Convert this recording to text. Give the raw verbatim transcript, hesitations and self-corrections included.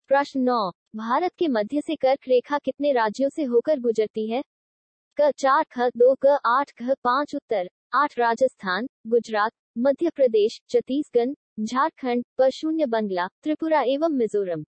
प्रश्न नौ, भारत के मध्य से कर्क रेखा कितने राज्यों से होकर गुजरती है? क चार, ख दो, क आठ, घ पाँच। उत्तर आठ। राजस्थान, गुजरात, मध्य प्रदेश, छत्तीसगढ़, झारखंड, प शून्य। बंगला, त्रिपुरा एवं मिजोरम।